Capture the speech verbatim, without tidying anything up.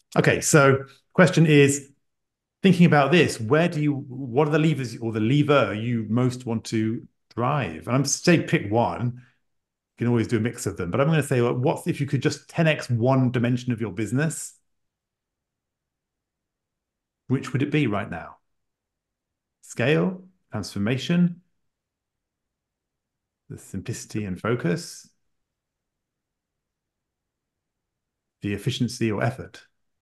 Okay, so question is, thinking about this, where do you, what are the levers or the lever you most want to drive? And I'm say pick one. You can always do a mix of them, but I'm going to say, well, what if you could just ten x one dimension of your business? Which would it be right now? Scale, transformation, the simplicity and focus, the efficiency or effort.